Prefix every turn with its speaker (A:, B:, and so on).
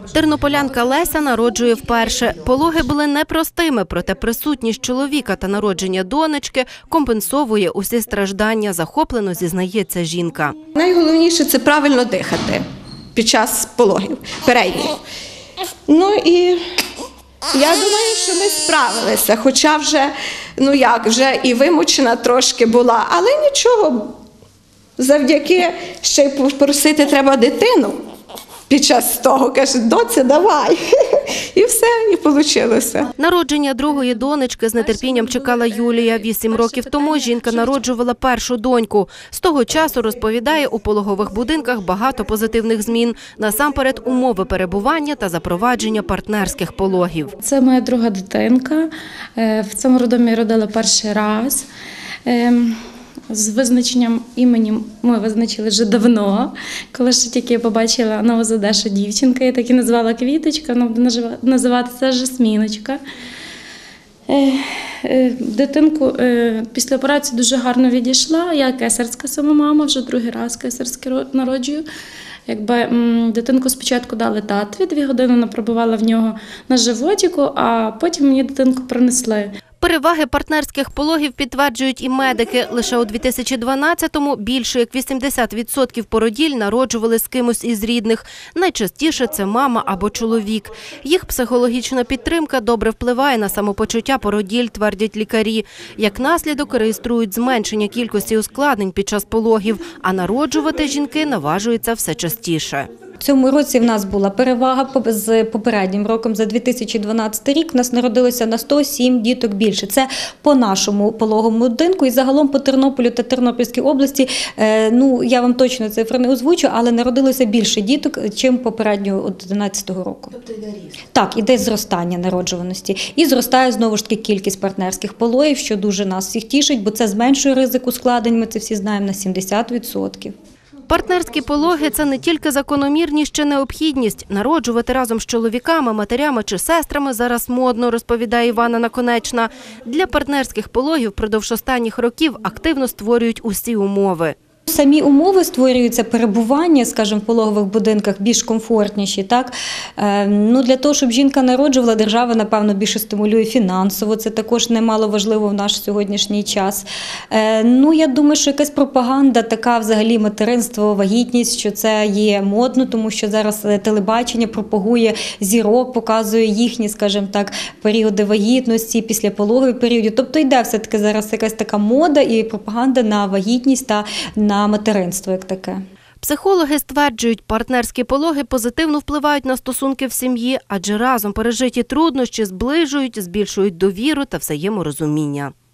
A: Тернополянка Леся народжує вперше. Пологи були непростими, проте присутність чоловіка та народження донечки компенсовує усі страждання, захоплено зізнається жінка.
B: Найголовніше – це правильно дихати під час пологів, переймів. Ну і я думаю, що ми справилися, хоча вже і вимучена трошки була, але нічого, завдяки ще й попросити треба дитину. Під час того, каже, доця, давай. І все, і вийшло.
A: Народження другої донечки з нетерпінням чекала Юлія. 8 років тому жінка народжувала першу доньку. З того часу, розповідає, у пологових будинках багато позитивних змін. Насамперед, умови перебування та запровадження партнерських пологів.
C: Це моя друга дитинка. В цьому роддомі я родила перший раз. З визначенням імені ми визначили вже давно, коли ще тільки я побачила новозадешу дівчинка, я так і назвала Квіточка, вона буде називатися Жасміночка. Дитинку після операції дуже гарно відійшла, я кесарська сама мама, вже другий раз кесарський народжую. Дитинку спочатку дали татові, 2 години вона пробувала в нього на животику, а потім мені дитинку принесли.
A: Переваги партнерських пологів підтверджують і медики. Лише у 2012-му більше як 80% породіль народжували з кимось із рідних. Найчастіше це мама або чоловік. Їх психологічна підтримка добре впливає на самопочуття породіль, твердять лікарі. Як наслідок, реєструють зменшення кількості ускладнень під час пологів, а народжувати жінки наважуються все частіше.
D: В цьому році в нас була перевага з попереднім роком. За 2012 рік в нас народилося на 107 діток більше. Це по нашому пологовому будинку і загалом по Тернополю та Тернопільській області, я вам точно цифри не озвучу, але народилося більше діток, чим попереднього 2011 року.
E: Тобто йде ріст?
D: Так, іде зростання народжуваності. І зростає знову ж таки кількість партнерських пологів, що дуже нас всіх тішить, бо це зменшує ризик ускладнень, ми це всі знаємо, на 70%.
A: Партнерські пологи – це не тільки закономірність чи необхідність. Народжувати разом з чоловіками, матерями чи сестрами зараз модно, розповідає Івана Наконечна. Для партнерських пологів впродовж останніх років активно створюють усі умови.
D: Самі умови створюються, перебування, скажімо, в пологових будинках більш комфортніші. Так? Для того, щоб жінка народжувала, держава, напевно, більше стимулює фінансово. Це також немало важливо в наш сьогоднішній час. Я думаю, що якась пропаганда така взагалі материнство, вагітність, що це є модно, тому що зараз телебачення пропагує зірок, показує їхні, скажімо так, періоди вагітності, післяпологові періоди. Тобто йде все-таки зараз якась така мода і пропаганда на вагітність та на материнство як таке.
A: Психологи стверджують, партнерські пологи позитивно впливають на стосунки в сім'ї, адже разом пережиті труднощі зближують, збільшують довіру та взаєморозуміння.